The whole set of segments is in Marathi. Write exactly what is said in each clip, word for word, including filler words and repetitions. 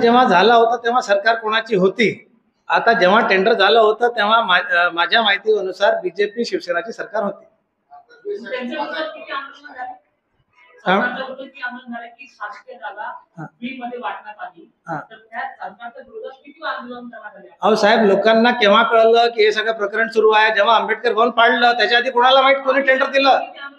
जेव्हा झाला होता तेव्हा सरकार कोणाची होती? आता जेव्हा टेंडर झालं होतं तेव्हा माझ्या माहितीनुसार बीजेपी शिवसेनाची सरकार होती. अहो साहेब, लोकांना केव्हा कळलं की हे सगळं प्रकरण सुरू आहे? जेव्हा आंबेडकर भवन पाडलं त्याच्या आधी कोणाला माहित कोणी टेंडर दिलं?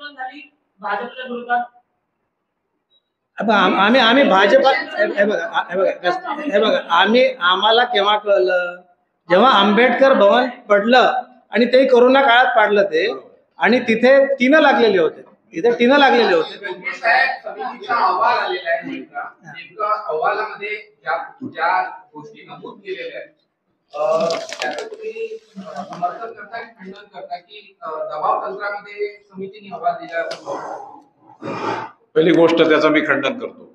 आम्ही आम्ही भाजपा हे बघा हे बघा हे बघा आम्ही आम्हाला केव्हा कळलं? जेव्हा आंबेडकर भवन पडलं आणि ते कोरोना काळात पाडलं ते, आणि तिथे टीनं लागलेले होते, तिथे टीनं लागलेले होते. अहवाल आलेला आहे नेमका नेमका अहवालामध्ये ज्या ज्या गोष्टी नमूद केलेल्या आहेत त्याचं तुम्ही समर्थन करता की खंडन करता की दबाव तंत्रामध्ये समितीने अहवाल दिला? पहिली गोष्ट त्याचं मी खंडन करतो.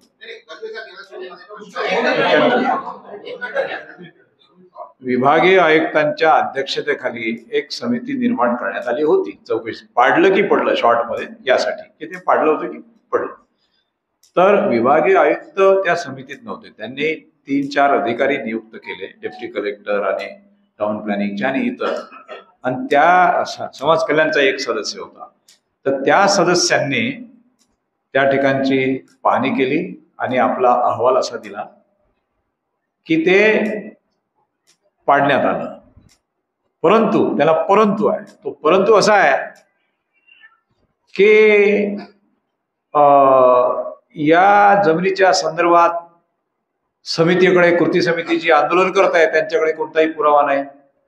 विभागीय आयुक्तांच्या अध्यक्षतेखाली एक समिती निर्माण करण्यात आली होती चौकशी, पाडलं की पडलं शॉर्ट मध्ये यासाठी की ते पाडलं होतं की पडलं. तर विभागीय आयुक्त त्या समितीत नव्हते, त्यांनी तीन चार अधिकारी नियुक्त केले, डेप्टी कलेक्टर आणि टाउन प्लॅनिंगचे आणि इतर, आणि त्या समाज कल्याणचा एक सदस्य होता. तर त्या सदस्यांनी त्या ठिकाणची पाहणी केली आणि आपला अहवाल असा दिला की ते पाडण्यात आलं. परंतु त्याला परंतु आहे, तो परंतु असा आहे की या जमिनीच्या संदर्भात समितीकडे, कृती समिती जी आंदोलन करत आहे त्यांच्याकडे कोणताही पुरावा नाही.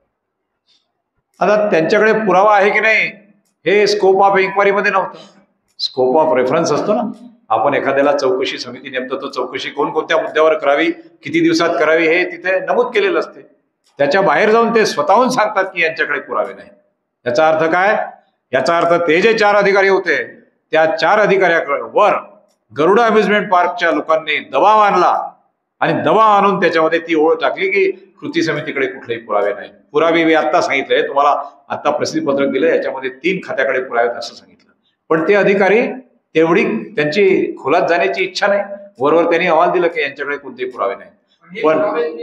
आता त्यांच्याकडे पुरावा आहे की नाही हे स्कोप ऑफ इन्क्वायरी मध्ये नव्हतं. स्कोप ऑफ रेफरन्स असतो ना, आपण एखाद्याला चौकशी समिती नेमतो तो चौकशी कोणकोणत्या मुद्द्यावर करावी, किती दिवसात करावी हे तिथे नमूद केलेलं असते. त्याच्या बाहेर जाऊन ते स्वतःहून सांगतात की यांच्याकडे पुरावे नाही. याचा अर्थ काय? याचा अर्थ ते जे चार अधिकारी होते त्या चार अधिकाऱ्यावर गरुडा अम्युजमेंट पार्कच्या लोकांनी दबाव आणला आणि दबाव आणून त्याच्यामध्ये ती ओळ टाकली की कृती समितीकडे कुठलेही पुरावे नाही. पुरावे मी आता सांगितलंय तुम्हाला, आता प्रसिद्धीपत्रक दिलं, याच्यामध्ये तीन खात्याकडे पुरावे असं सांगितलं. पण ते अधिकारी तेवढी त्यांची खोलात जाण्याची इच्छा नाही, वरवर त्यांनी अहवाल दिलं की यांच्याकडे कोणतेही पुरावे नाही. पण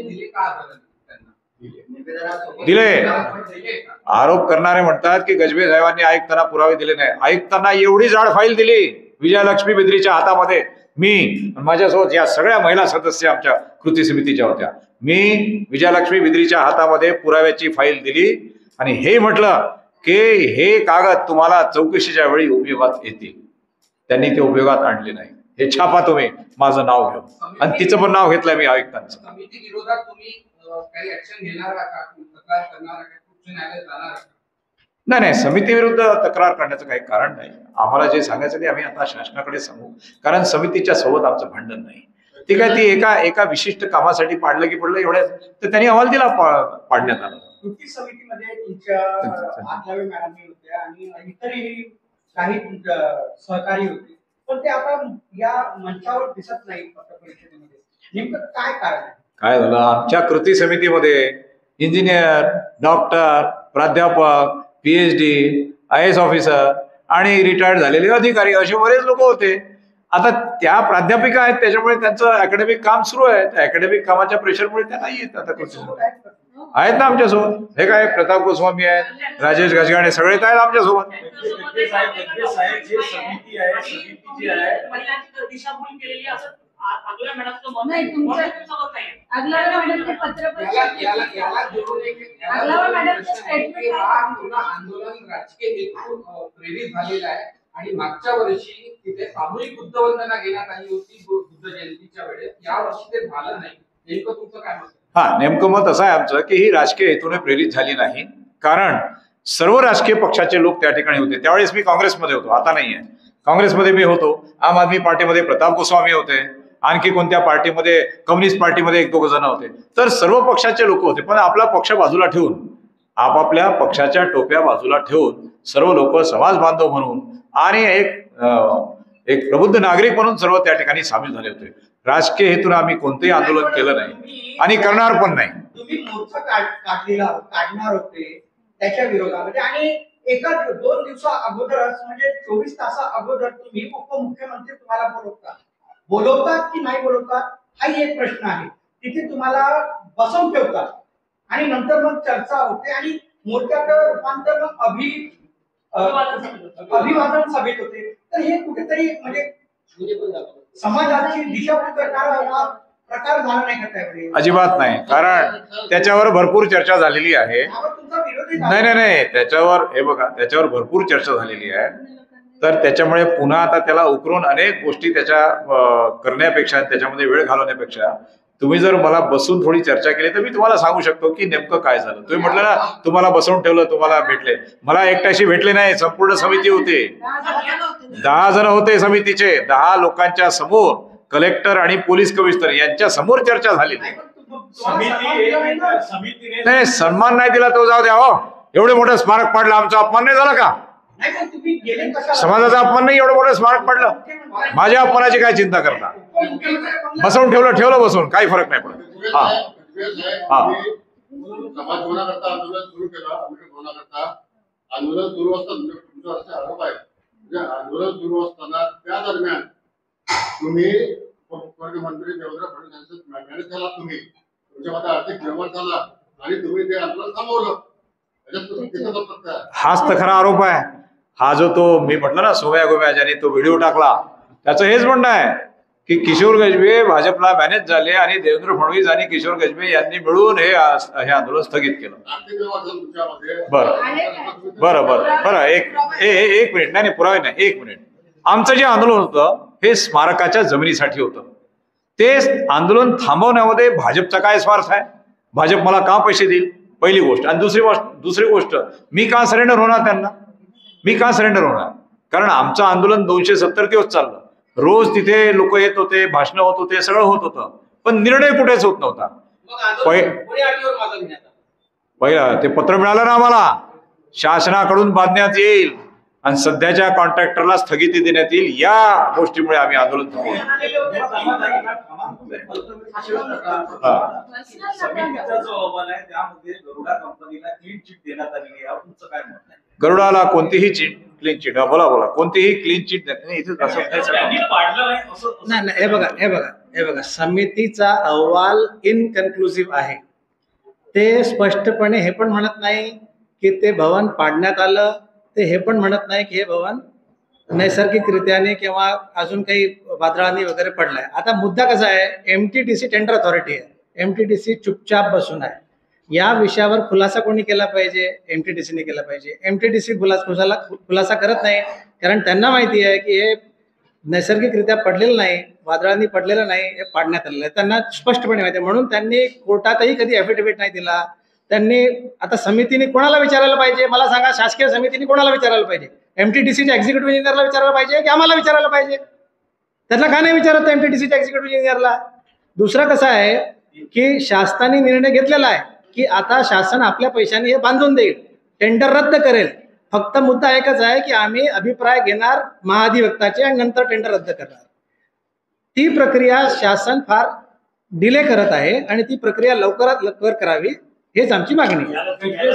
दिले. आरोप करणारे म्हणतात की गजबे साहेबांनी आयुक्तांना पुरावे दिले नाही. आयुक्तांना एवढी जाड फाईल दिली विजयालक्ष्मी बिद्रीच्या हातामध्ये, मी माझ्यासोबत या सगळ्या महिला सदस्य आमच्या कृती समितीच्या होत्या, मी विजयालक्ष्मी बिद्रीच्या हातामध्ये पुराव्याची फाईल दिली आणि हे म्हटलं की हे कागद तुम्हाला चौकशीच्या वेळी उपयोगात येतील. त्यांनी ते उपयोगात आणले नाही. हे छापा तुम्ही, माझं नाव घेऊ, आणि तिचं पण नाव घेतलंय मी आयुक्तांचं. समिती विरोधात तुम्ही काही ऍक्शन घेणार का, तक्रार करणार का, उच्च न्यायालयात जाणार का? नाही नाही, समिती विरुद्ध तक्रार करण्याचं काही कारण नाही. आम्हाला जे सांगायचं ते आम्ही आता शासनाकडे सांगू, कारण समितीच्या सोबत आमचं भांडण नाही. ठीक आहे, ती एका एका विशिष्ट कामासाठी पाडलं की पडलं एवढ्या, तर त्यांनी अहवाल दिला पाडण्यात आला. कृती समितीमध्ये तुमच्या आठलावे मॅडम होत्या आणि इतरही काही सहकारी होते, पण ते आता या मंचावर दिसत नाही पत्रपरिषदेमध्ये. नेमकं काय कारण आहे? काय झालं, आमच्या कृती समितीमध्ये इंजिनियर, डॉक्टर, प्राध्यापक, पीएचडी, आय एस ऑफिसर आणि रिटायर्ड झालेले अधिकारी असे बरेच लोक होते. आता त्या प्राध्यापिका आहेत, त्याच्यामुळे त्यांचं अकॅडमिक काम सुरू आहे. त्या अकॅडमिक कामाच्या प्रेशरमुळे त्या नाही येत. आता आहेत ना आमच्यासोबत, हे काय प्रताप गोस्वामी आहेत, राजेश गजगाणे, सगळेच आहेत आमच्यासोबत. आंदोलन राजकीय हेतून प्रेरित झालेलं आहे आणि मागच्या वर्षी तिथे सामूहिक बुद्ध वंदना घेण्यात आली होती बुद्ध जयंतीच्या वेळेस. या वर्षी ते झालं नाही. नेमकं तुमचं काय मत? हा, नेमकं मत असं आहे आमचं की ही राजकीय हेतूने प्रेरित झाली नाही, कारण सर्व राजकीय पक्षाचे लोक त्या ठिकाणी होते. त्यावेळेस मी काँग्रेसमध्ये होतो, आता नाही आहे. काँग्रेसमध्ये मी होतो, आम आदमी पार्टीमध्ये प्रताप गोस्वामी होते, आणखी कोणत्या पार्टीमध्ये, कम्युनिस्ट पार्टीमध्ये एक दोघ जण होते. तर सर्व पक्षाचे लोक होते. पण आपला पक्ष बाजूला ठेवून, आपापल्या पक्षाच्या टोप्या बाजूला ठेवून सर्व लोक समाज बांधव म्हणून आणि एक एक प्रबुद्ध नागरिक म्हणून सर्व त्या ठिकाणी सामील झाले होते. राजकीय हेतून आम्ही कोणतेही आंदोलन केलं नाही आणि करणार पण नाही. तुम्ही मोर्चा काढलेला काढणार होते त्याच्या विरोधामध्ये, आणि एका दोन दिवसा अगोदरच म्हणजे चोवीस तासा अगोदर तुम्ही उपमुख्यमंत्री तुम्हाला बोलवतात बोलवतात की नाही बोलवतात हाही एक प्रश्न आहे. तिथे तुम्हाला बसवून ठेवतात आणि नंतर मग चर्चा होते आणि मोर्चाचं रूपांतर मग अभि अभिवादन सभेत होते. तर हे कुठेतरी म्हणजे समाजाची दिशाभूल करणारा हा प्रकार झाला नाही का त्यावेळी? अजिबात नाही, कारण त्याच्यावर भरपूर चर्चा झालेली आहे. तुमचा विरोधी नाही नाही नाही त्याच्यावर हे बघा, त्याच्यावर भरपूर चर्चा झालेली आहे. तर त्याच्यामुळे पुन्हा आता त्याला उकरून अनेक गोष्टी त्याच्या करण्यापेक्षा, त्याच्यामध्ये वेळ घालवण्यापेक्षा तुम्ही जर मला बसून थोडी चर्चा केली तर मी तुम्हाला सांगू शकतो की नेमकं काय झालं. तुम्ही म्हटलं ना तुम्हाला बसवून ठेवलं, तुम्हाला भेटले. मला एकट्याशी भेटले नाही, संपूर्ण समिती होती. दहा जण होते समितीचे. दहा लोकांच्या समोर कलेक्टर आणि पोलीस कमिशनर यांच्या समोर चर्चा झालेली. नाही, सन्मान नाही दिला तो जाऊ द्या. हो, एवढे मोठं स्मारक पाडलं, आमचा अपमान नाही झाला का? समाजाचा अपमान नाही, एवढं मोठं स्मारक पडलं. माझ्या अपमानाची काय चिंता करता? बसवून ठेवलं ठेवलं बसवून, काही फरक नाही पडत. हा हा समाज होण्याकरता आंदोलन सुरू केलं. होण्याकरता आंदोलन सुरू असताना तुमचा असा आरोप आहे, म्हणजे आंदोलन सुरू असताना त्या दरम्यान तुम्ही उपमुख्यमंत्री देवेंद्र फडणवीस यांचं मॅनेज झाला, तुम्ही तुमच्यामध्ये आर्थिक व्यवहार झाला आणि तुम्ही ते आंदोलन थांबवलं. हाच तर खरा आरोप आहे. हा जो तो मी म्हटलं ना सोम्या गोम्या ज्याने तो व्हिडिओ टाकला, त्याचं हेच म्हणणं आहे की किशोर गजबे भाजपला मॅनेज झाले आणि देवेंद्र फडणवीस आणि किशोर गजबे यांनी मिळून हे हे आंदोलन स्थगित केलं. बरं बरं बरं बरं एक एक मिनिट. नाही नाही पुरावे नाही, एक मिनिट. आमचं जे आंदोलन होतं हे स्मारकाच्या जमिनीसाठी होतं. ते आंदोलन थांबवण्यामध्ये भाजपचा काय स्वार्थ आहे? भाजप मला का पैसे देईल, पहिली गोष्ट. आणि दुसरी गोष्ट दुसरी गोष्ट मी का सरेंडर होणार त्यांना? मी का सरेंडर होणार? कारण आमचं आंदोलन दोनशे सत्तर दिवस चाललं. रोज तिथे लोक येत होते, भाषण होत होते, सगळं होत होतं, पण निर्णय कुठेच होत नव्हता. पहिला ते पत्र मिळालं ना आम्हाला, शासनाकडून बांधण्यात येईल आणि सध्याच्या कॉन्ट्रॅक्टरला स्थगिती देण्यात येईल. या गोष्टीमुळे आम्ही आंदोलन थांबवलं. गरुडाला कोणतीही चिट क्लीन चिट बोला बोला कोणतीही क्लीन चिट नाही. नाही हे बघा हे बघा हे बघा समितीचा अहवाल इनकन्क्लुसिव्ह आहे. ते स्पष्टपणे हे पण म्हणत नाही की ते भवन पाडण्यात आलं, ते हे पण म्हणत नाही की हे भवन नैसर्गिकरित्याने किंवा अजून काही वादळांनी वगैरे पडलाय. आता मुद्दा कसा आहे, एमटीडीसी टेंडर अथॉरिटी आहे. एमटीडीसी चुपचाप बसून आहे. या विषयावर खुलासा कोणी केला पाहिजे? एमटीडीसीने केला पाहिजे. एमटीडीसी खुलासा खुलासा करत नाही, कारण त्यांना माहिती आहे की हे नैसर्गिकरित्या पडलेलं नाही, वादळांनी पडलेलं नाही, हे पाडण्यात आलेलं आहे. त्यांना स्पष्टपणे माहिती आहे, म्हणून त्यांनी कोर्टातही कधी ॲफिडेव्हिट नाही दिला. त्यांनी आता समितीने कोणाला विचारायला पाहिजे मला सांगा? शासकीय समितीने कोणाला विचारायला पाहिजे? एमटीडीसीच्या एक्झिक्युटिव्ह इंजिनियरला विचारायला पाहिजे की आम्हाला विचारायला पाहिजे? त्यांना का नाही विचारत एमटीडीसीच्या एक्झिक्युटिव्ह इंजिनियरला? दुसरं कसं आहे की शासनाने निर्णय घेतलेला आहे की आता शासन आपल्या पैशाने हे बांधून देईल, टेंडर रद्द करेल. फक्त मुद्दा एकच आहे की आम्ही अभिप्राय घेणार महाधिवक्ताचे आणि नंतर टेंडर रद्द करणार. ती प्रक्रिया शासन फार डिले करत आहे आणि ती प्रक्रिया लवकरात लवकर करावी हेच आमची मागणी आहे.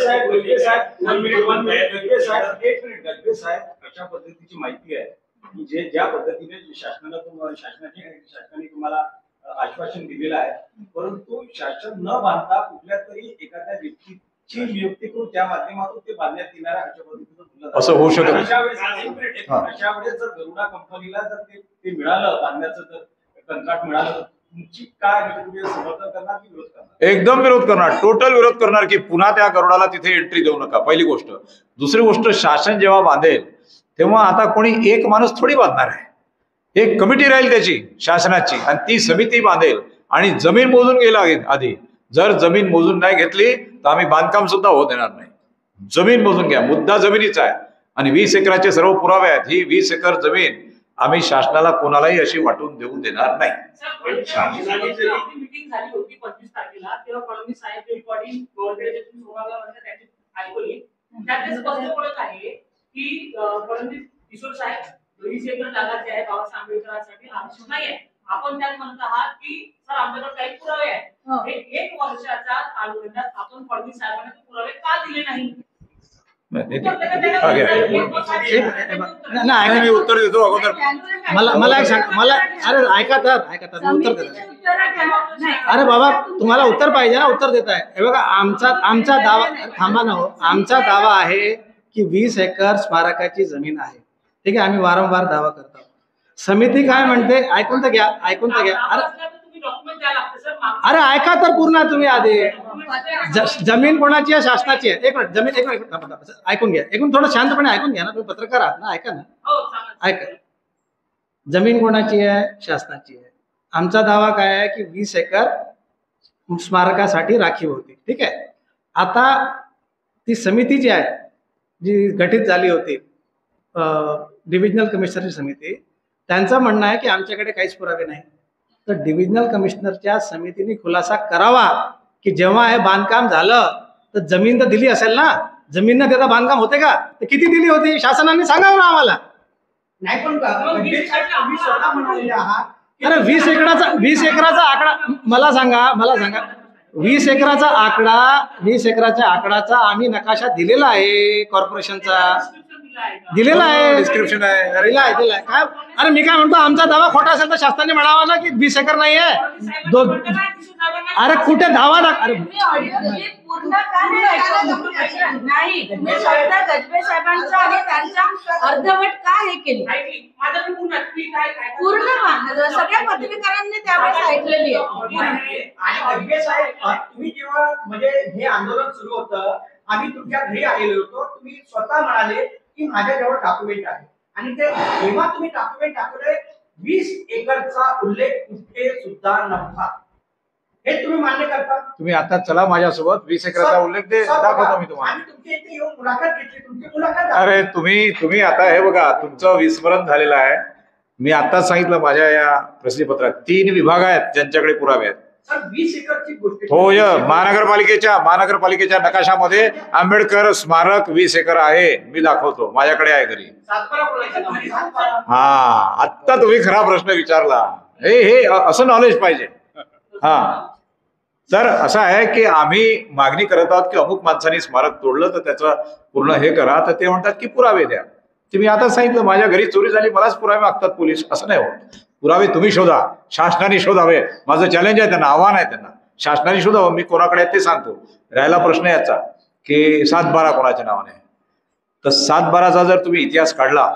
अशा पद्धतीची माहिती आहे की जे ज्या पद्धतीने शासनाला तुम्हाला शासनाने शासनाने तुम्हाला आश्वासन दिलेलं आहे, परंतु शासन न बांधता कुठल्या तरी एखाद्या व्यक्तीची नियुक्ती करून त्या माध्यमातून ते बांधण्यात येणाऱ्या अशा पद्धतीचं असं होऊ शकत नाही. अशा वेळेस अशा वेळेस जर गरुडा कंपनीला जर ते ते मिळालं, बांधण्याचं जर कंत्राट मिळालं, तुमची काय तुम्ही समर्थन करणार की विरोध करणार? एकदम विरोध करणार, टोटल विरोध करणार की पुन्हा त्या गरुडाला तिथे एंट्री देऊ नका, पहिली गोष्ट. दुसरी गोष्ट, शासन जेव्हा बांधेल तेव्हा आता कोणी एक माणूस थोडी बांधणार आहे. एक कमिटी राहील त्याची शासनाची आणि ती समिती बांधेल आणि जमीन मोजून गेला आधी. जर जमीन मोजून नाही घेतली तर आम्ही बांधकाम सुद्धा होऊ देणार नाही. जमीन मोजून घ्या, मुद्दा जमिनीचा आहे आणि वीस एकराचे सर्व पुरावे आहेत. ही वीस एकर जमीन आम्ही शासनाला कोणालाही अशी वाटून देऊ देणार नाही. मीटिंग झाली होती पंचवीस तारखेला, तेव्हा फडणवीस साहेब रेकॉर्डिंग ऐकवली. त्यात स्पष्ट बोलत आहे की फडणवीस किशोर साहेब वीस एकर जागा जी आहे बाबासाहेब आंबेडकरांसाठी आवश्यक नाही आहे. आपण त्यात म्हणत आहात की सर आमच्याकडे काही पुरावे आहेत. एक वर्षाच्या कालावधीत आपण फडणवीस साहेबांना पुरावे का दिले नाही? नाही, उत्तर नाही, देता हा, घ्या, त्याला- घ्या. नाही, नाही, मी ऐका. उत्तर देतो अगोदर. मला मला एक सांग मला अरे ऐका तर ऐका तर मी उत्तर देतो. अरे बाबा तुम्हाला उत्तर पाहिजे ना, उत्तर देताय. हे बघा आमचा आमचा दावा थांबा ना हो. आमचा दावा आहे की वीस एकर स्मारकाची जमीन आहे. ठीक आहे, आम्ही वारंवार दावा करतो. समिती काय म्हणते ऐकून तर घ्या, ऐकून तर घ्या. अरे तुम्ही डॉक्युमेंट द्यायला लागते सर. मागणी- अरे ऐका तर पूर्ण तुम्ही आधी. ज- जमीन कोणाची आहे? शासनाची आहे. एक मिनिट जमीन एक मिनिट थांबा, थांबा. ऐकून घ्या, ऐकून थोडं शांतपणे ऐकून घ्या ना, तुम्ही पत्रकार आहात ना, ऐका ना, हो, सांगा. ऐका. जमीन कोणाची आहे? शासनाची आहे. आमचा दावा काय आहे की वीस एकर स्मारकासाठी राखीव होती. ठीक आहे. आता ती समिती जी आहे जी गठीत झाली होती डिव्हिजनल कमिशनरची समिती, त्यांचं म्हणणं आहे की आमच्याकडे काहीच पुरावे नाही. तर डिव्हिजनल कमिशनरच्या समितीने खुलासा करावा की जेव्हा हे बांधकाम झालं तर जमीन तर दिली असेल ना, जमीन न देता बांधकाम होते का? तर किती दिली होती शासनाने सांगावं ना आम्हाला. नाही पण का- गणेश साहेब, तुम्ही स्वतः म्हणालेले आहात की अरे वीस एकराचा वीस एकराचा आकडा मला सांगा मला सांगा वीस एकराचा आकडा वीस एकराच्या आकडाचा आम्ही नकाशा दिलेला आहे कॉर्पोरेशनचा, Description दिलं आहे का? दिलेला आहे. डिस्क्रिप्शन आहे. अरे दिला आहे दिला आहे. काय अरे मी काय म्हणतो, आमचा दावा खोटा असेल तर शासनाने म्हणावा ना की वीस एकर नाही आहे. दोन अरे कुठे दावा दाख अरे तुम्ही ऑडिओ क्लिप पूर्ण का नाही ऐकवलं? नाही तुम्ही फक्त गजबे साहेबांचा आणि त्यांच्या अर्धवट का हे केली? ऐकली. माझं पूर्ण तुम्ही काय काय पूर्ण मा- सगळ्या पत्रकारांनी त्यावेळेस ऐकलेली आहे. आणि अभिनय साहेब, तुम्ही जेव्हा म्हणजे हे आंदोलन सुरू होतं, आम्ही तुमच्या घरी आलेलो होतो. तुम्ही स्वतः म्हणाले की माझ्याजवळ डॉक्युमेंट आहे, आणि ते जेव्हा तुम्ही डॉक्युमेंट दाखवले वीस एकरचा उल्लेख कुठे सुद्धा नव्हता. हे तुम्ही मान्य करता? तुम्ही आता चला माझ्यासोबत वीस एकराचा उल्लेख दे सर, दाखवतो मी तुम्हाला. आम्ही तुमच्या इथे येऊन मुलाखत घेतली, तुमची मुलाखत दाखवली. अरे तुम्ही तुम्ही आता हे बघा तुमचं विस्मरण झालेलं आहे. मी आताच सांगितलं माझ्या या प्रसिद्धीपत्रात तीन विभाग आहेत ज्यांच्याकडे पुरावे आहेत. सर वीस एकरची गोष्ट हो य महानगरपालिकेच्या महानगरपालिकेच्या नकाशामध्ये आंबेडकर स्मारक वीस एकर आहे. मी दाखवतो, माझ्याकडे आहे घरी. सातबारा कोणाच्या नावाने? सातबारा. हा आत्ता तुम्ही खरा प्रश्न विचारला. हे हे असं नॉलेज पाहिजे. हा तर असं आहे की आम्ही मागणी करत आहोत की अमुक माणसाने स्मारक तोडलं तर त्याचं पूर्ण हे करा. तर ते म्हणतात की पुरावे द्या. ते मी आता सांगितलं माझ्या घरी चोरी झाली, मलाच पुरावे मागतात पोलीस. असं नाही होत. पुरावे तुम्ही शोधा, शासनाने शोधावे. माझं चॅलेंज आहे त्यांना, आव्हान आहे त्यांना. शासनाने शोधावं, मी कोणाकडे आहे ते सांगतो. राहिला प्रश्न याचा की सात बारा कोणाच्या नावाने, तर सात बाराचा जर तुम्ही इतिहास काढला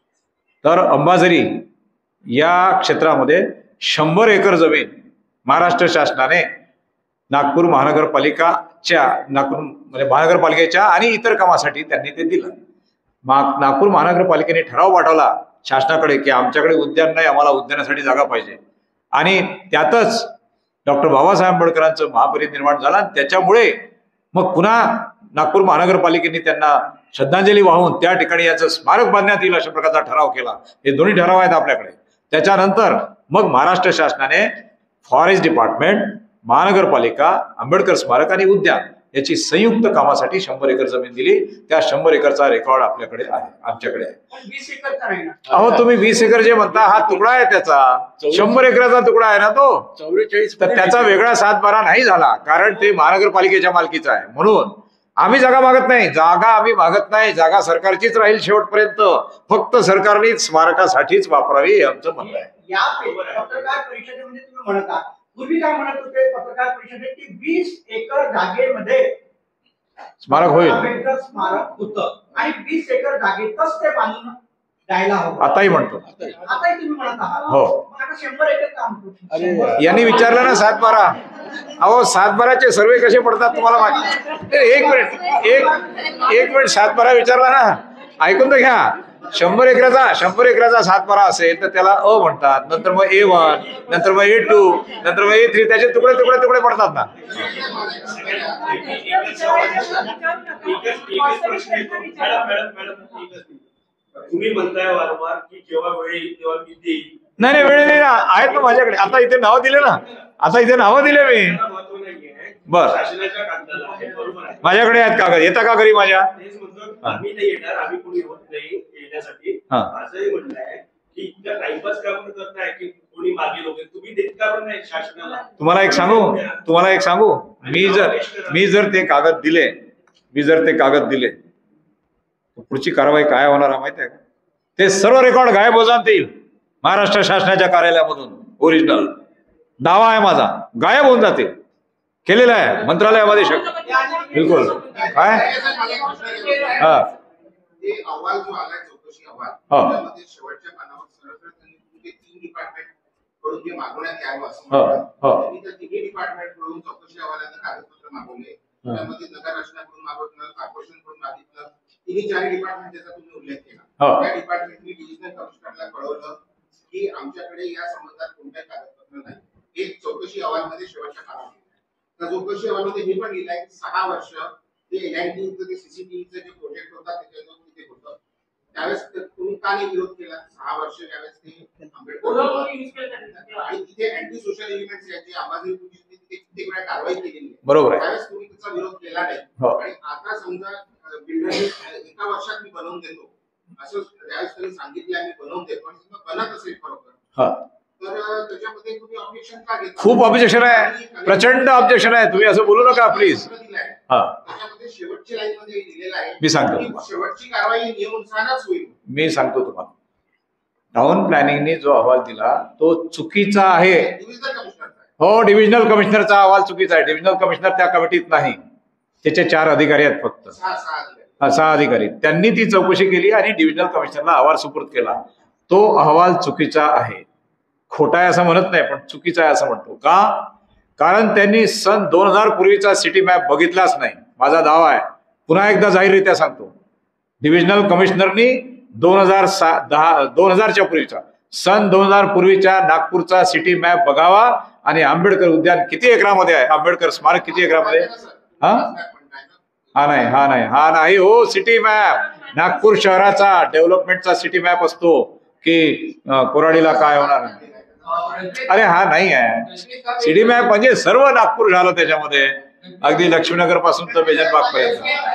तर अंबाझरी या क्षेत्रामध्ये शंभर एकर जमीन महाराष्ट्र शासनाने नागपूर महानगरपालिकाच्या नागपूर म्हणजे महानगरपालिकेच्या आणि इतर कामासाठी त्यांनी ते दिलं. मा- नागपूर महानगरपालिकेने ठराव पाठवला शासनाकडे की आमच्याकडे उद्यान नाही, आम्हाला उद्यानासाठी जागा पाहिजे. आणि त्यातच डॉक्टर बाबासाहेब आंबेडकरांचं महापरिनिर्वाण झालं आणि त्याच्यामुळे मग पुन्हा नागपूर महानगरपालिकेने त्यांना श्रद्धांजली वाहून त्या ठिकाणी याचं स्मारक बांधण्यात येईल अशा प्रकारचा ठराव केला. हे दोन्ही ठराव आहेत आपल्याकडे. त्याच्यानंतर मग महाराष्ट्र शासनाने फॉरेस्ट डिपार्टमेंट, महानगरपालिका, आंबेडकर स्मारक आणि उद्यान याची संयुक्त कामासाठी शंभर एकर जमीन दिली. त्या शंभर एकरचा रेकॉर्ड आपल्याकडे आहे, आमच्याकडे आहे. पण वीस एकरचा नाही ना. अहो तुम्ही वीस एकर जे म्हणता हा तुकडा आहे त्याचा, शंभर एकराचा तुकडा आहे ना तो. चौवेचाळीस तर त्याचा वेगळा सात बारा नाही झाला, कारण ते महानगरपालिकेच्या मालकीचा आहे. म्हणून आम्ही जागा मागत नाही, जागा आम्ही मागत नाही, जागा सरकारचीच राहील शेवटपर्यंत. फक्त सरकारने स्मारकासाठीच वापरावी हे आमचं म्हणणं आहे. या पत्रकार परिषदेमध्ये तुम्ही म्हणत आहात, पूर्वी काय म्हणत होते पत्रकार परिषदेत की वीस एकर जागेमध्ये स्मारक होईल. आंबेडकर स्मारक होतं आणि वीस एकर जागेतच ते बांधून द्यायला हवं. आताही म्हणतो. आताही तुम्ही म्हणत आहात. हो. मग आता शंभर एकर काम करू. यांनी विचारलं ना सात बारा. अहो सात बाराचे सर्वे कसे पडतात तुम्हाला माहिती? एक मिनिट एक एक मिनिट सात बारा विचारला ना, ऐकून तर घ्या. शंभर एकराचा शंभर एकराचा सात बारा असेल तर त्याला अ म्हणतात, नंतर मग ए वन, नंतर मग ए टू, नंतर मग ए थ्री, त्याचे तुकडे तुकडे तुकडे पडतात ना. तुम्ही म्हणताय वारंवार की जेव्हा वेळ येईल तेव्हा मी देईल. नाही नाही वेळ नाही ना, आहेत ना माझ्याकडे. आता इथे नावं दिले ना, आता इथे नावं दिले मी. महत्व नाहीये. बर. शासनाच्या कागदाला आहे, बरोबर आहे. माझ्याकडे आहेत कागद, येता का घरी माझ्या? तेच म्हणतो आम्ही नाही येणार, आम्ही कोणी होत नाही येण्यासाठी. हा. असंही म्हणणं आहे की इतका टाइमपास का म्हणत करताय की कोणी मागे लोक तुम्ही देत का पण नाही शासनाला? तुम्हाला एक सांगू तुम्हाला एक सांगू मी जर मी जर ते कागद दिले मी जर ते कागद दिले पुढची कारवाई काय होणार आहे माहिती आहे का? ते सर्व रेकॉर्ड गायब हो जातील महाराष्ट्र शासनाच्या कार्यालयामधून. ओरिजिनल दावा आहे माझा, गायब होऊन जातील. केलेलं आहे मंत्रालयामध्ये शक बिलकुल. काय हा ते अहवाल जो आलाय चौकशी अहवाल हा. त्यामध्ये शेवटच्या पानावर सरळ सरळ त्यांनी ते तीन डिपार्टमेंट कडून जे मागवण्यात यावं असं हा. म्हणतात. हा. त्यांनी त्या तिन्ही डिपार्टमेंट कडून चौकशी अहवालाने कागदपत्र मागवले. हा. त्यामध्ये नगर रचनाकडून मागितलं, कॉर्पोरेशन कडून मागितलं. तिन्ही चार डिपार्टमेंट त्याचा तुम्ही उल्लेख केला. हा. त्या डिपार्टमेंटनी डिव्हिजनल कमिशनरला कळवलं की आमच्याकडे या संबंधात कोणत्याही कागदपत्र नाही. हे चौकशी अहवालमध्ये शेवटच्या पानावर त्या चौकशी अहवालमध्ये हे पण लिहिलंय की सहा वर्ष ते एनआयटीचं ते सीसीटीव्हीचं जे प्रोजेक्ट होता त्याच्यावर तिथे होतं त्यावेळेस तुम्ही का नाही विरोध केला? सहा वर्ष त्यावेळेस ते आंबेडकर आणि तिथे अँटी सोशल एलिमेंट्स यांची अंबाझरी पोलिसांनी तिथे कित्येक वेळा कारवाई केलेली आहे. बरोबर आहे. त्यावेळेस तुम्ही त्याचा विरोध केला नाही. हो. आणि आता समजा बिल्डरने एका वर्षात मी बनवून देतो असं त्यावेळेस त्यांनी सांगितलं आम्ही बनवून देतो आणि तुम्ही बनत असेल बरोबर हा. तर त्याच्यामध्ये तुम्ही ऑब्जेक्शन का घेता? खूप ऑब्जेक्शन आहे, प्रचंड ऑब्जेक्शन आहे. तुम्ही असं बोलू नका प्लीज. हा त्याच्यामध्ये शेवटची लाईन मध्ये लिहिलेलं आहे मी सांगतो की तुम्हाला. शेवटची कारवाई नियमानुसारच होईल. मी सांगतो तुम्हाला, टाउन प्लॅनिंगने जो अहवाल दिला तो चुकीचा आहे. डिव्हिजनल कमिशनरचा हो, डिव्हिजनल कमिशनरचा अहवाल चुकीचा आहे. डिव्हिजनल कमिशनर त्या कमिटीत नाही, त्याचे चार अधिकारी आहेत फक्त, सहा सहा अधिकारी. हा, सहा अधिकारी. त्यांनी ती चौकशी केली आणि डिव्हिजनल कमिशनरला अहवाल सुपूर्द केला. तो अहवाल चुकीचा आहे. खोटा आहे असं म्हणत नाही, पण चुकीचा आहे असं म्हणतो. का? कारण त्यांनी सन दोन हजार पूर्वीचा सिटी मॅप बघितलाच नाही. माझा दावा आहे, पुन्हा एकदा जाहीररित्या सांगतो, डिव्हिजनल कमिशनरनी दोन हजार सा दहा दोन हजारच्या पूर्वीचा सन दोन हजार पूर्वीच्या नागपूरचा सिटी मॅप बघावा आणि आंबेडकर उद्यान किती एकरामध्ये आहे, आंबेडकर स्मारक किती एकरामध्ये. हा हा नाही हा नाही हा नाही हो, सिटी मॅप नागपूर शहराचा डेव्हलपमेंटचा सिटी मॅप असतो की कोराडीला काय होणार. अरे हा नाही आहे सिटी मॅप, म्हणजे सर्व नागपूर झालं त्याच्यामध्ये, अगदी लक्ष्मीनगर पासून तर बेजनबाग पर्यंत.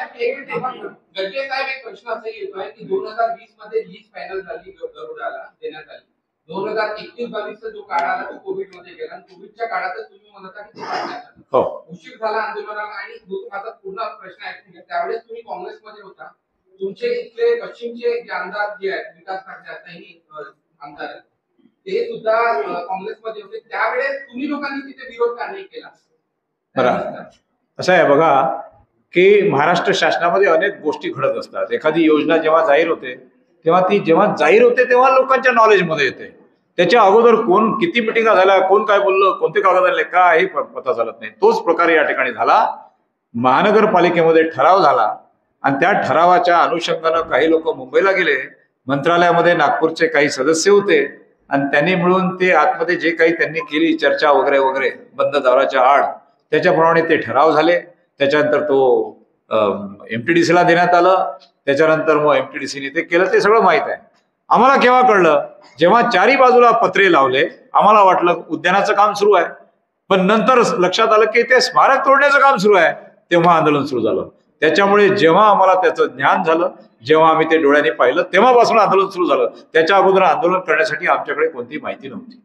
गडके साहेब एक प्रश्न असा येतोय की दोन हजार वीस मध्ये लीज फायनल झाली गरुडाला देण्यात आली. दोन हजार एकवीस बावीसचा जो काळ आला तो कोविड मध्ये गेला आणि कोविडच्या काळातच तुम्ही म्हणता की ते काढण्यात आलं. हो. उशीर झाला आंदोलनाला. आणि माझा पूर्ण प्रश्न आहे, त्यावेळेस तुम्ही काँग्रेसमध्ये होता. तुमचे इथले पश्चिमचे जे आमदार जे आहेत विकास ठाकरे आताही आमदार आहेत ते सुद्धा काँग्रेसमध्ये होते. त्यावेळेस तुम्ही लोकांनी तिथे विरोध का नाही केला? बरं, असं आहे बघा की महाराष्ट्र शासनामध्ये अनेक गोष्टी घडत असतात. एखादी योजना जेव्हा जाहीर होते तेव्हा ती जेव्हा जाहीर होते तेव्हा लोकांच्या नॉलेजमध्ये येते. त्याच्या अगोदर कोण किती मिटिंगा झाल्या, कोण काय बोललं, कोणते कागद आले, काही पता चालत नाही. तोच प्रकार या ठिकाणी झाला. महानगरपालिकेमध्ये ठराव झाला आणि त्या ठरावाच्या अनुषंगानं काही लोक मुंबईला गेले. मंत्रालयामध्ये नागपूरचे काही सदस्य होते आणि त्यांनी मिळून ते आतमध्ये जे काही त्यांनी केली चर्चा वगैरे वगैरे बंद दाराच्या आड, त्याच्याप्रमाणे ते ठराव झाले. त्याच्यानंतर तो एमटीडीसीला देण्यात आलं. त्याच्यानंतर मग एमटीडीसीने ते केलं. ते सगळं माहित आहे. आम्हाला केव्हा कळलं? जेव्हा चारी बाजूला पत्रे लावले, आम्हाला वाटलं उद्यानाचं काम सुरू आहे, पण नंतर लक्षात आलं की ते स्मारक तोडण्याचं काम सुरू आहे. तेव्हा आंदोलन सुरू झालं. त्याच्यामुळे जेव्हा आम्हाला त्याचं ज्ञान झालं, जेव्हा आम्ही ते डोळ्यांनी पाहिलं, तेव्हापासून आंदोलन सुरू झालं. त्याच्या अगोदर आंदोलन करण्यासाठी आमच्याकडे कोणती माहिती नव्हती.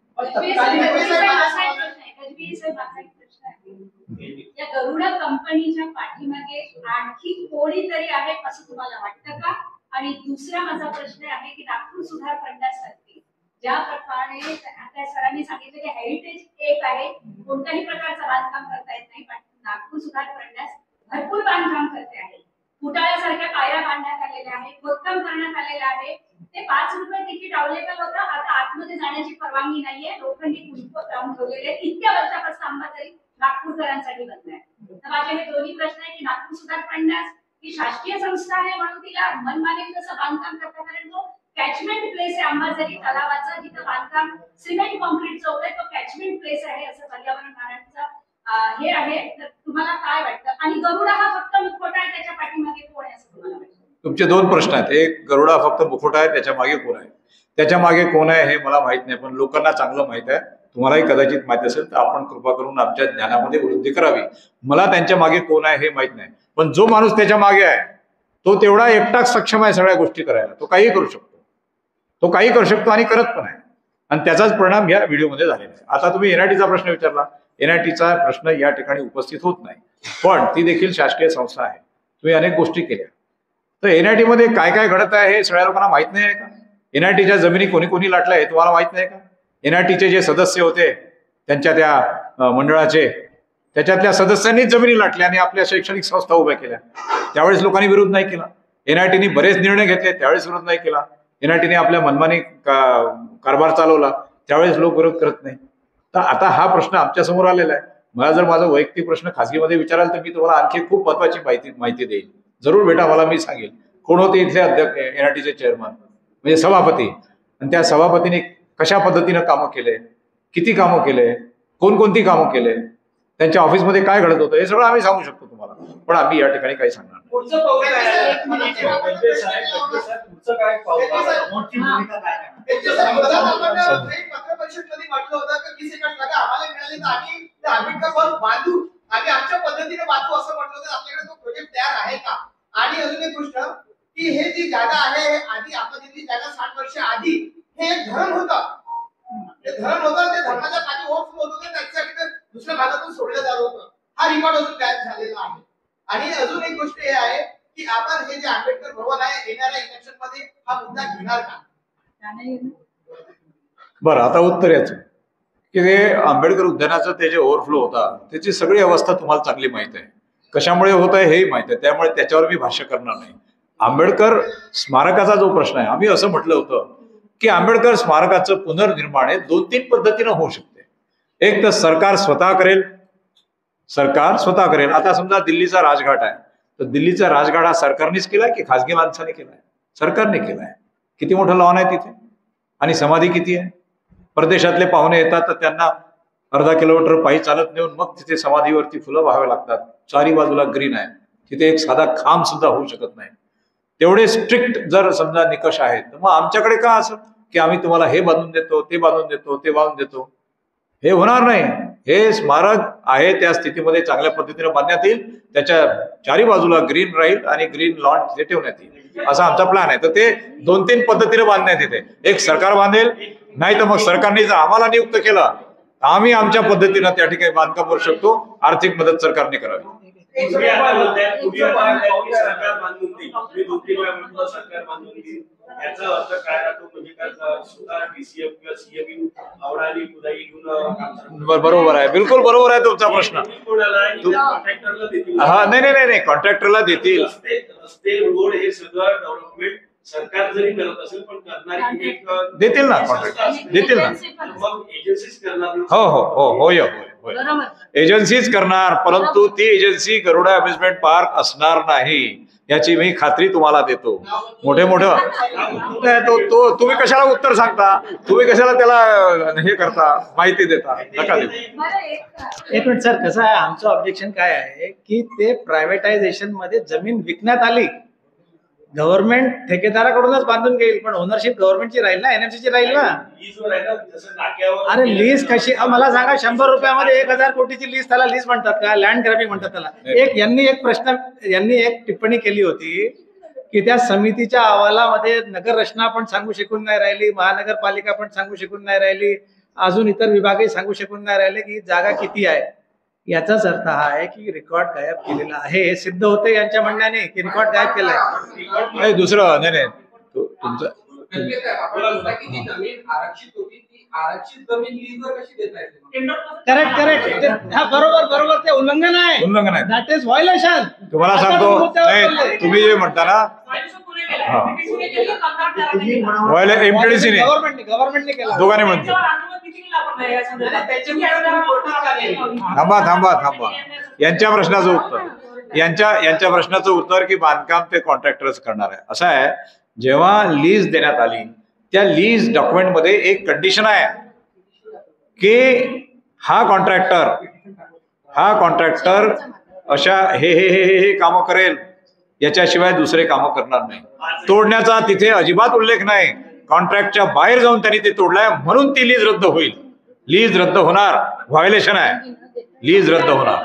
या गरुडा कंपनीच्या पाठीमागे आणखी कोणीतरी आहे असं तुम्हाला वाटतं का? आणि दुसरा माझा प्रश्न आहे की नागपूर सुधार फंडासाठी ज्या प्रकारे आता सरांनी सांगितलं की हेरिटेज एक आहे, कोणत्याही प्रकारचं बांधकाम करता येत नाही, पण नागपूर सुधार फंडास भरपूर बांधकाम करते आहे. फुटाळ्यासारख्या पायऱ्या बांधण्यात आलेल्या आहेत, खोदकाम करण्यात आलेलं आहे. ते पाच रुपये तिकीट अवेलेबल होतं, आता आतमध्ये जाण्याची परवानगी नाहीये. लोखंडी कुलूप लावून ठेवलेले आहेत. इतक्या वर्षापासून अंबाझरी नागपूरकरांसाठी बंद आहे. तर माझे हे दोन्ही प्रश्न आहे की नागपूर सुधार फंडास ही शासकीय संस्था आहे म्हणून तिला मनमाने कसं बांधकाम करतात, कारण तो कॅचमेंट प्लेस आहे अंबाझरी तलावाचा, जिथं बांधकाम सिमेंट कॉन्क्रीटचं होतंय, तो कॅचमेंट प्लेस आहे असं पर्यावरण महाराजांचं हे आहे. तर तुम्हाला काय वाटतं? आणि गरुडा हा फक्त मुखवटा आहे, त्याच्या पाठीमागे कोण आहे असं तुम्हाला वाटतं? तुमचे दोन प्रश्न आहेत. एक, गरुडा फक्त मुखवटा आहे, त्याच्या मागे कोण आहे? त्याच्या मागे कोण आहे हे मला माहित नाही, पण लोकांना चांगलं माहित आहे. तुम्हालाही कदाचित माहिती असेल तर आपण कृपा करून आमच्या ज्ञानामध्ये वृद्धी करावी. मला त्यांच्या मागे कोण आहे हे माहित नाही, पण जो माणूस त्याच्या मागे आहे तो तेवढा एकटाच सक्षम आहे सगळ्या गोष्टी करायला. तो काही करू शकतो, तो काही करू शकतो आणि करत पण आहे. आणि त्याचाच परिणाम या व्हिडिओमध्ये झालेला आहे. आता तुम्ही एनआयटीचा प्रश्न विचारला. एनआयटीचा प्रश्न या ठिकाणी उपस्थित होत नाही, पण ती देखील शासकीय संस्था आहे. तुम्ही अनेक गोष्टी केल्या. तर एनआयटी मध्ये काय काय घडत आहे हे सगळ्या लोकांना माहित नाही आहे का? एनआयटीच्या जमिनी कोणी कोणी लाटल्या हे तुम्हाला माहित नाही का? एनआयटीचे जे सदस्य होते त्यांच्या त्या मंडळाचे, त्याच्यातल्या सदस्यांनीच जमिनी लाटल्या आणि आपल्या शैक्षणिक संस्था उभ्या केल्या. त्यावेळेस लोकांनी विरोध नाही केला. एनआयटीने बरेच निर्णय घेतले, त्यावेळेस विरोध नाही केला. एनआयटीने आपल्या मनमानी कारभार चालवला, त्यावेळेस लोक विरोध करत नाही. तर आता हा प्रश्न आमच्या समोर आलेला आहे. मला जर माझा वैयक्तिक प्रश्न खासगीमध्ये विचाराल तर मी तुम्हाला आणखी खूप महत्वाची माहिती माहिती देईल. जरूर भेटा मला, मी सांगेल कोण होते इथले अध्यक्ष एनआयटीचे चेअरमन म्हणजे सभापती, आणि त्या सभापतीने कशा पद्धतीनं कामं केले, किती कामं केले, कोणकोणती कामं केले, त्यांच्या ऑफिसमध्ये काय घडत होतं, हे सगळं आम्ही सांगू शकतो तुम्हाला. पण आम्ही या ठिकाणी काही सांगणार नाही. पुढचं पाऊल काय आहे? गजबे साहेब, गजबे साहेब, पुढचं काय पाऊल आहे? मोठी भूमिका काय आहे? पत्रपरिषदेमध्ये म्हटलं होतं की वीस एकर जागा आम्हाला मिळाली तर आम्ही ते आंबेडकर भवन बांधू, आम्ही आमच्या पद्धतीने बांधू असं म्हटलं होतं. आपल्याकडे तो प्रोजेक्ट तयार आहे का? आणि अजून एक गोष्ट की हे जी जागा आहे आधी आपण दिलेली जागा साठ वर्ष आधी हे एक धरण होतं. ते धरण होतं, ते धरणाच्या पाणी ओव्हरफ्लो होत होतं, त्याच्यासाठी तर दुसऱ्या भागातून सोडलं जात होतं. हा रिकॉर्ड अजून गायब झालेला आहे. आणि अजून एक गोष्ट हे आहे की आपण हे जे आंबेडकर भवन आहे येणाऱ्या इलेक्शन मध्ये हा मुद्दा घेणार का? बरं, आता उत्तर याचं की ते आंबेडकर उद्यानाचं ते जे ओव्हरफ्लो होता त्याची सगळी अवस्था तुम्हाला चांगली माहित आहे. कशामुळे होत आहे हेही माहित आहे, त्यामुळे त्याच्यावर मी भाष्य करणार नाही. आंबेडकर स्मारकाचा जो प्रश्न आहे, आम्ही असं म्हटलं होतं की आंबेडकर स्मारकाचं पुनर्निर्माण हे दोन तीन पद्धतीनं होऊ शकते. एक तर सरकार स्वतः करेल, सरकार स्वतः करेल. आता समजा दिल्लीचा राजघाट आहे, तर दिल्लीचा राजघाट हा सरकारनेच केलाय की खासगी माणसाने केलाय? सरकारने केलाय. किती मोठं लॉन आहे तिथे, आणि समाधी किती आहे. परदेशातले पाहुणे येतात तर त्यांना अर्धा किलोमीटर पायी चालत नेऊन मग तिथे समाधीवरती फुलं व्हावे लागतात. चारी बाजूला ग्रीन आहे, तिथे एक साधा खांब सुद्धा होऊ शकत नाही. तेवढे स्ट्रिक्ट जर समजा निकष आहेत, तर मग आमच्याकडे का असं की आम्ही तुम्हाला हे बांधून देतो, ते बांधून देतो, ते बांधून देतो? हे होणार नाही. हे स्मारक आहे त्या स्थितीमध्ये चांगल्या पद्धतीने बांधण्यात येईल, त्याच्या चारी बाजूला ग्रीन राहील आणि ग्रीन लॉन तिथे ठेवण्यात येईल, असा आमचा प्लॅन आहे. तर ते दोन तीन पद्धतीने बांधण्यात येते. एक सरकार बांधेल, नाही तर मग सरकारने जर आम्हाला नियुक्त केलं आम्ही आमच्या पद्धतीनं त्या ठिकाणी बांधकाम करू शकतो. आर्थिक मदत सरकारने करावी. तुम्ही आता म्हणताय, तुम्ही आता म्हणताय की सरकार बांधून देईल, तुम्ही दोन तीन वेळा म्हटलं सरकार बांधून देईल, याचा अर्थ काय राहतो? म्हणजे काय स्वतः डीसीएफ किंवा सीएम आवडाली खुदाई घेऊन? बरोबर आहे, बिलकुल बरोबर आहे तुमचा प्रश्न. कॉन्ट्रॅक्टरला देतील? हा, नाही नाही नाही, कॉन्ट्रॅक्टरला देतील. रस्ते रस्ते रोड हे सगळं डेव्हलपमेंट सरकार जरी करत असेल पण करणारी एक देतील ना, कॉन्ट्रॅक्ट देतील ना. मग एजन्सीज करणार? हो हो हो होय होय, एजन्सीज करणार, परंतु ती एजन्सी गरुडा अम्युजमेंट पार्क असणार नाही याची मी खात्री तुम्हाला देतो. मोठे मोठं तो तो तुम्ही कशाला उत्तर सांगता, तुम्ही कशाला त्याला हे करता, माहिती देता, नका देऊ. एक मिनिट सर, कसं आहे आमचं ऑब्जेक्शन काय आहे की ते प्रायव्हेटायझेशन मध्ये जमीन विकण्यात आली, गव्हर्नमेंट ठेकेदाराकडूनच बांधून घेईल, पण ओनरशिप गव्हर्नमेंटची राहील ना, एनएफसीची राहील ना. अरे लीज कशी, मला सांगा, शंभर रुपयामध्ये एक हजार कोटीची लीज, त्याला लीज म्हणतात का? लँड ग्रॅबिंग म्हणतात त्याला. एक यांनी एक प्रश्न यांनी एक टिप्पणी केली होती की त्या समितीच्या अहवालामध्ये नगर रचना पण सांगू शकून नाही राहिली, महानगरपालिका पण सांगू शकून नाही राहिली, अजून इतर विभागही सांगू शकून नाही राहिले की जागा किती आहे. याचाच अर्थ हा आहे की रेकॉर्ड गायब केलेला आहे. हे सिद्ध होते यांच्या म्हणण्याने की रेकॉर्ड गायब केलाय. नाही दुसरं नाही नाही तुमचं जी जमीन आरक्षित होती ती आरक्षित जमीन लीजवर कशी देता येते? करेक्ट करेक्ट, हा बरोबर बरोबर, ते उल्लंघन आहे, उल्लंघन आहे, दॅट इज व्हायोलेशन. तुम्हाला सांगतो, नाही तुम्ही जे म्हणता ना एमटीडीसीने गव्हर्नमेंटने गव्हर्नमेंटने केलं, दोघांनी म्हणतो. थांबा थांबा थांबा, यांच्या प्रश्नाचं उत्तर यांच्या यांच्या प्रश्नाचं उत्तर की बांधकाम ते कॉन्ट्रॅक्टरच करणार आहे. असं आहे, जेव्हा लीज देण्यात आली त्या लीज डॉक्युमेंट मध्ये एक कंडिशन आहे की हा कॉन्ट्रॅक्टर हा कॉन्ट्रॅक्टर अशा हे हे हे हे कामं करेल, याच्याशिवाय दुसरे कामं करणार नाही. तोडण्याचा तिथे अजिबात उल्लेख नाही. कॉन्ट्रॅक्टच्या बाहेर जाऊन त्यांनी ते तोडलाय म्हणून ती लीज रद्द होईल. लीज रद्द होणार, व्हायोलेशन आहे, लीज रद्द होणार.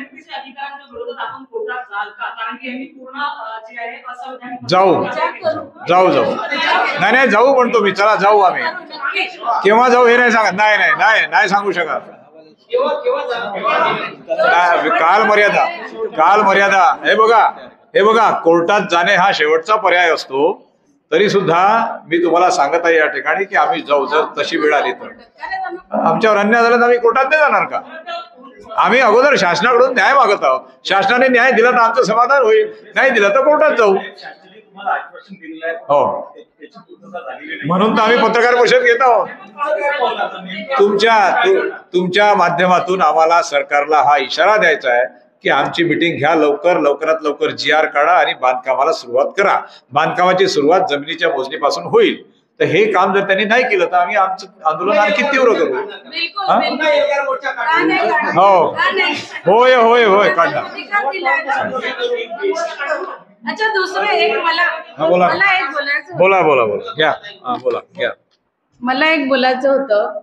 जाऊ जाऊ जाऊ नाही नाही जाऊ म्हणतो मी, चला जाऊ. आम्ही केव्हा जाऊ हे नाही सांगत, नाही नाही नाही नाही सांगू शकत. काल मर्यादा काल मर्यादा हे बघा, हे बघा, कोर्टात जाणे हा शेवटचा पर्याय असतो, तरी सुद्धा मी तुम्हाला सांगत आहे या ठिकाणी की आम्ही जाऊ, जर तशी वेळ आली तर. आमच्यावर अन्याय झाला तर आम्ही कोर्टात नाही जाणार का? आम्ही अगोदर शासनाकडून न्याय मागत आहोत. शासनाने न्याय दिला तर आमचं समाधान होईल, नाही दिला तर कोर्टात जाऊ. हो, म्हणून तर आम्ही पत्रकार परिषद घेत आहोत. तुमच्या तु, तुमच्या माध्यमातून आम्हाला सरकारला हा इशारा द्यायचा आहे की आमची मिटिंग घ्या, लवकर लवकरात लवकर जी आर काढा आणि बांधकामाला सुरुवात करा. बांधकामाची सुरुवात जमिनीच्या मोजणीपासून होईल. तर हे काम जर त्यांनी नाही केलं तर आम्ही आमचं आंदोलन आणखी तीव्र करू. हो, होय होय होय काढणार. अच्छा, दुसरं एक मला बोला मला एक बोलायचं बोला बोला बोला घ्या बोला घ्या मला एक बोलायचं होतं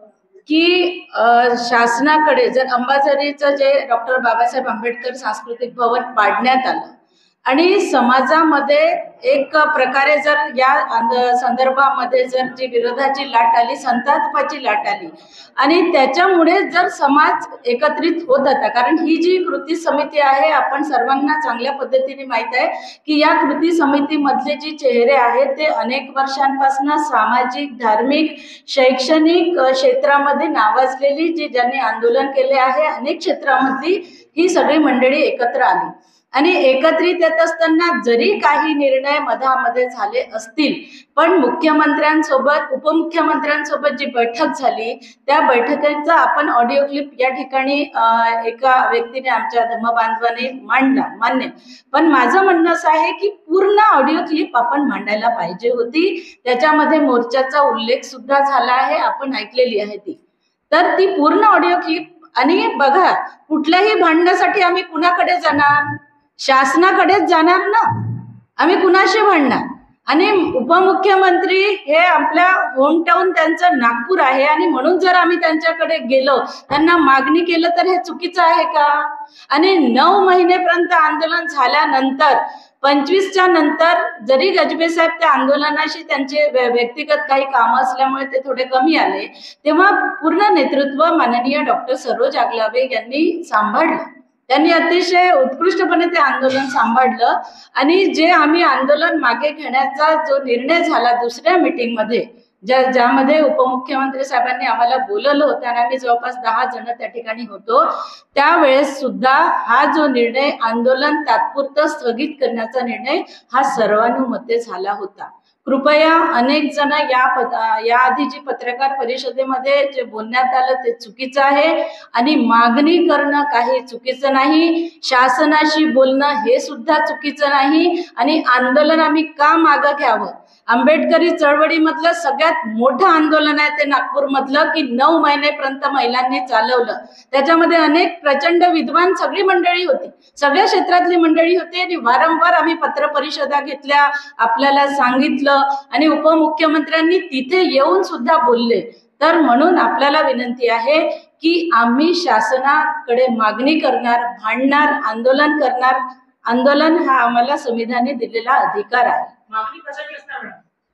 की शासनाकडे जर अंबाझरीचं जे डॉक्टर बाबासाहेब आंबेडकर सांस्कृतिक भवन पाडण्यात आलं आणि समाजामध्ये एक प्रकारे जर या संदर्भामध्ये जर जी विरोधाची लाट आली, संतापाची लाट आली आणि त्याच्यामुळे जर समाज एकत्रित होत होता, कारण ही जी कृती समिती आहे आपण सर्वांना चांगल्या पद्धतीने माहित आहे की या कृती समितीमधले जे चेहरे आहेत ते अनेक वर्षांपासून सामाजिक, धार्मिक, शैक्षणिक क्षेत्रामध्ये नावाजलेली जी ज्यांनी आंदोलन केले आहे, अनेक क्षेत्रामधली ही सगळी मंडळी एकत्र आली आणि एकत्रित येत असताना जरी काही निर्णय मधामध्ये झाले असतील, पण मुख्यमंत्र्यांसोबत उपमुख्यमंत्र्यांसोबत जी बैठक झाली त्या बैठकीचा आपण ऑडिओ क्लिप या ठिकाणी एका व्यक्तीने आमच्या धर्मबांधवाने मांडला, मान्य. पण माझं म्हणणं असं आहे की पूर्ण ऑडिओ क्लिप आपण मांडायला पाहिजे होती. त्याच्यामध्ये मोर्चाचा उल्लेख सुद्धा झाला आहे, आपण ऐकलेली आहे ती. तर ती पूर्ण ऑडिओ क्लिप आणि बघा, कुठल्याही भांडणासाठी आम्ही कुणाकडे जाणार? शासनाकडेच जाणार ना. आम्ही कुणाशी भांडणार? आणि उपमुख्यमंत्री हे आपल्या होम टाउन त्यांचं नागपूर आहे आणि म्हणून जर आम्ही त्यांच्याकडे गेलो, त्यांना मागणी केलं तर हे चुकीचं आहे का? आणि नऊ महिनेपर्यंत आंदोलन झाल्यानंतर पंचवीसच्या नंतर जरी गजबे साहेब त्या आंदोलनाशी त्यांचे व्यक्तिगत काही कामं असल्यामुळे ते थोडे कमी आले, तेव्हा पूर्ण नेतृत्व माननीय डॉक्टर सरोज आगलावे यांनी सांभाळलं. त्यांनी अतिशय उत्कृष्टपणे ते आंदोलन सांभाळलं आणि जे आम्ही आंदोलन मागे घेण्याचा जो निर्णय झाला दुसऱ्या मीटिंगमध्ये, ज्या ज्यामध्ये उपमुख्यमंत्री साहेबांनी आम्हाला बोलवलं होतं आणि आम्ही जवळपास दहा जण त्या ठिकाणी होतो, त्यावेळेस सुद्धा हा जो निर्णय आंदोलन तात्पुरतं स्थगित करण्याचा निर्णय हा सर्वानुमते झाला होता. कृपया अनेक जण या याआधी जी पत्रकार परिषदेमध्ये जे बोलण्यात आलं ते चुकीचं आहे आणि मागणी करणं काही चुकीचं नाही, शासनाशी बोलणं हे सुद्धा चुकीचं नाही. आणि आंदोलन आम्ही का मागं घ्यावं? आंबेडकरी चळवळीमधलं सगळ्यात मोठं आंदोलन आहे ते नागपूरमधलं, की नऊ महिनेपर्यंत महिलांनी चालवलं. त्याच्यामध्ये अनेक प्रचंड विद्वान सगळी मंडळी होती, सगळ्या क्षेत्रातली मंडळी होती आणि वारंवार आम्ही पत्र परिषदा घेतल्या, आपल्याला सांगितलं आणि उपमुख्यमंत्र्यांनी तिथे येऊन सुद्धा बोलले. तर म्हणून आपल्याला विनंती आहे की आम्ही शासनाकडे मागणी करणार, भांडणार, आंदोलन करणार. आंदोलन हा आम्हाला संविधानाने दिलेला अधिकार आहे. मागणी कशाची असणार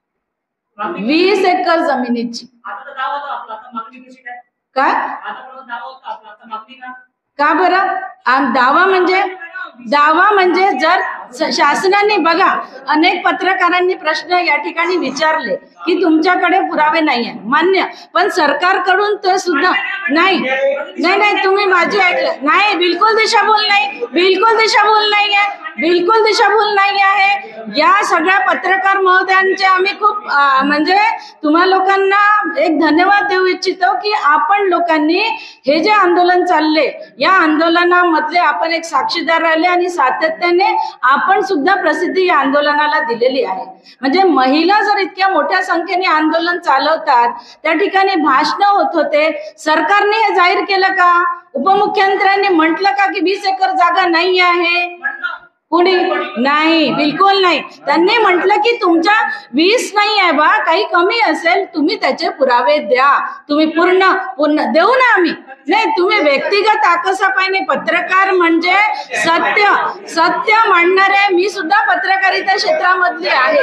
मॅडम? वीस एकर जमिनीची. आता तर दावा होता आपला, आता मागणी कशी काय? काय आतापर्यंत दावा होता आपला, आता मागणी का? का बरं? आम दावा म्हणजे दावा म्हणजे जर शासनाने बघा, अनेक पत्रकारांनी प्रश्न या ठिकाणी विचारले की तुमच्याकडे पुरावे नाही आहे, मान्य, पण सरकारकडून ते सुद्धा नाही नाही नाही तुम्ही माझी ऐकलं नाही. बिलकुल दिशाभूल नाही, बिलकुल दिशाभूल नाही आहे, बिलकुल दिशाभूल नाही आहे. या सगळ्या पत्रकार महोदयांचे आम्ही खूप म्हणजे तुम्हा लोकांना एक धन्यवाद देऊ इच्छितो की आपण लोकांनी हे जे आंदोलन चालले या आंदोलनामधले आपण एक साक्षीदार राहिले आणि सातत्याने आपण सुद्धा प्रसिद्धी या आंदोलनाला दिलेली आहे. म्हणजे महिला जर इतक्या मोठ्या संख्येने आंदोलन चालवतात, त्या ठिकाणी भाषण होत होते, सरकारने हे जाहीर केलं का? उपमुख्यमंत्र्यांनी म्हटलं का की वीस एकर जागा नाही आहे? कुणी नाही, बिलकुल नाही. त्यांनी म्हटलं की तुमच्या वीस नाही आहे बा, काही कमी असेल, तुम्ही त्याचे पुरावे द्या. तुम्ही पूर्ण पूर्ण देऊ ना आम्ही. नाही, तुम्ही व्यक्तिगत आकसापाने पत्रकार म्हणजे सत्य सत्य मांडणारे. मी सुद्धा पत्रकारिता क्षेत्रामधली आहे.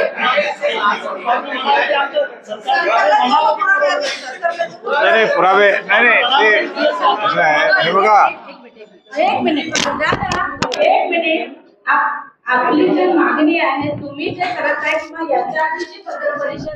नाही पुरावे नाही नाही बघा, एक मिनिट एक मिनिट आपली जी मागणी आहे तुम्ही जे करत आहे किंवा याच्या आधी जी पत्र परिषद